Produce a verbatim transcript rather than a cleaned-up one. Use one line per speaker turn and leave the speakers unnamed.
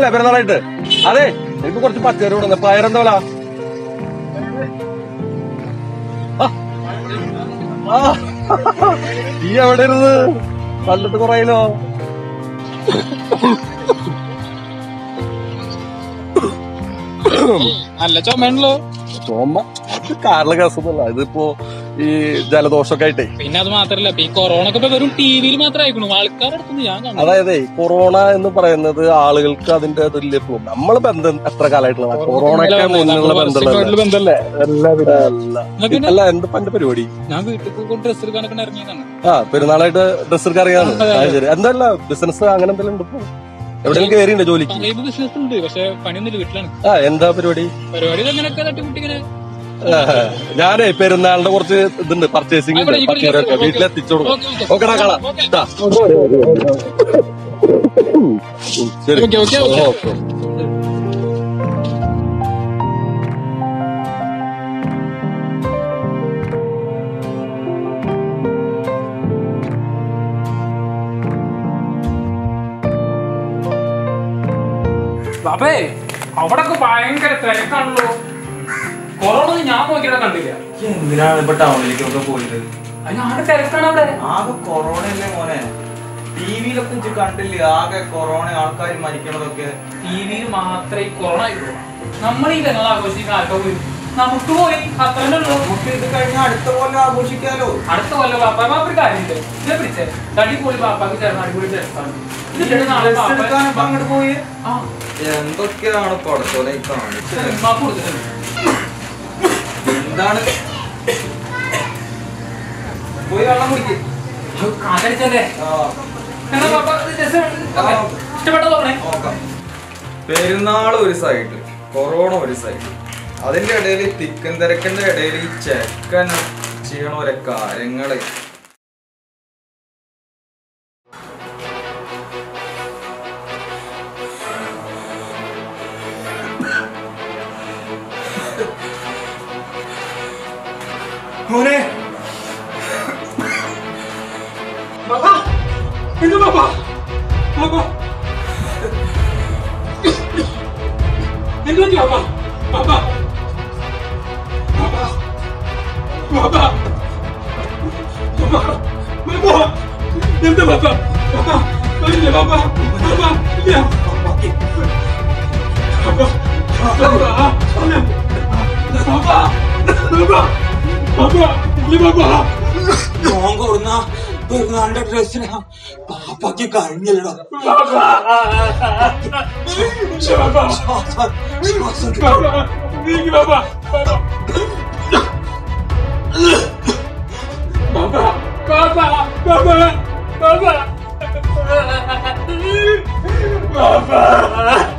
വന്നില്ലേ പെരുന്നാളായിട്ട്? അതെ, എനിക്ക് കുറച്ച് പച്ചക്കറി കൊടുക്കുന്ന പയറെന്താ വില? ഈ എവിടെ ഇരുന്ന് കണ്ടിട്ട് കുറയിലോ?
നല്ല ചുമയാണല്ലോ.
ചുമ അത് കാരണ കേസൊന്നുമല്ല, ഇതിപ്പോ ഈ ജലദോഷമൊക്കെ ആയിട്ടേ.
പിന്നെ അത് മാത്രല്ല, ഈ കൊറോണ ഒക്കെ വെറും ടി വിയിൽ മാത്രം അയക്കണു, ആൾക്കാരുടെ ഞാൻ കാണും.
അതായത് കൊറോണ എന്ന് പറയുന്നത് ആളുകൾക്ക് അതിന്റെ ഇതില്ല. നമ്മള് ബന്ധം എത്ര കാലമായിട്ടുള്ള കൊറോണയ്ക്ക് മുന്നുള്ള ബന്ധമല്ലേ? അല്ല, എന്താ എന്റെ പരിപാടി?
ഞാൻ വീട്ടിൽ ഡ്രസ് എടുക്കാനൊക്കെ ഇറങ്ങിയതാണ്.
ആ, പെരുന്നാളായിട്ട് ഡ്രസ് എടുക്കാൻ അറിയാന്ന്. ശരി, എന്തല്ല ബിസിനസ് അങ്ങനെ എന്തെങ്കിലും ഉണ്ട്? ഇപ്പൊ എവിടെയെങ്കിലും കയറിയുണ്ടോ ജോലിക്ക്?
ബിസിനസ് ഉണ്ട്, പക്ഷെ പണിയൊന്നുമില്ല, വീട്ടിലാണ്.
ആ, എന്താ പരിപാടി?
പരിപാടി അങ്ങനെയൊക്കെ തട്ടിമുട്ടിങ്ങനെ.
ഞാനേ പെരുന്നാളിന്റെ കുറച്ച് ഇതുണ്ട്, പർച്ചേസിംഗ് ഉണ്ട്, പച്ചക്കറിയൊക്കെ വീട്ടിലെത്തിച്ചു കൊടുക്കും. ഓക്കെടാ, കാണാം. ശരി, ഓക്കെ.
ബാബേ, അവിടൊക്കെ ഭയങ്കര തിരക്കാണല്ലോ. കൊറോണ ഞാൻ നോക്കിയിട്ട് കണ്ടില്ല.
എന്തിനാണ് ഇപ്പൊ ടൗണിലേക്കൊക്കെ പോയത്?
ആകെ തിരക്കാണ് അവിടെ.
ആകെ കൊറോണ അല്ലേ മോനെ? ടി വിയിലൊക്കെ കണ്ടില്ലേ ആകെ കൊറോണ, ആൾക്കാർ മരിക്കണതൊക്കെ.
ടി വിയിൽ മാത്രമേ കൊറോണ ആയിട്ടുള്ളൂ. നമ്മൾ ഈ പെരുന്നാൾ ആഘോഷിക്കാൻ ആൾക്കാർ പോയി, നമുക്ക് പോയി അത്രേ ഉള്ളൂ.
നമുക്ക് ഇത് കഴിഞ്ഞാൽ അടുത്ത കൊല്ലം ആഘോഷിക്കാലോ.
അടുത്ത കൊല്ലം ബാപ്പ ഒരു കാര്യമില്ല, ഇതേ പിടിച്ചേ തടി പോയി ബാപ്പാക്ക് ചേർന്ന് അടിപൊളി ചേർത്താണ്.
അങ്ങോട്ട് പോയി എന്തൊക്കെയാണ് പടത്തോലെ കാണിച്ചത്? എന്താണ് പോയി വെള്ളം കുടിക്കും. പെരുന്നാൾ ഒരു സൈഡ്, കൊറോണ ഒരു സൈഡ്, അതിന്റെ ഇടയിൽ തിക്കൻ തിരക്കിന്റെ ഇടയിൽ ഈ ചെക്കൻ ചെയ്യണ ഓരോ കാര്യങ്ങള്. മോനെ
ബാബാ, എന്ത് ബാബാ? ബാബാ എന്ത് പറ്റി ബാബാ? ബാബാ ബാബാ ബാബാ ബാബാ ബാബാ എന്താ ബാബാ? ബാബാ ഇല്ല ബാബാ, ബാബാ ഇല്ല ബാബാ, ബാബാ ബാബാ ബാബാ ബാബാ ഇല്ല ബാബാ.
നോൻ കൊടുന്ന പെരുന്നാളിന്റെ ഡ്രസ്സിന് പാപ്പാക്ക് കഴിഞ്ഞല്ലോ.
ബാബാ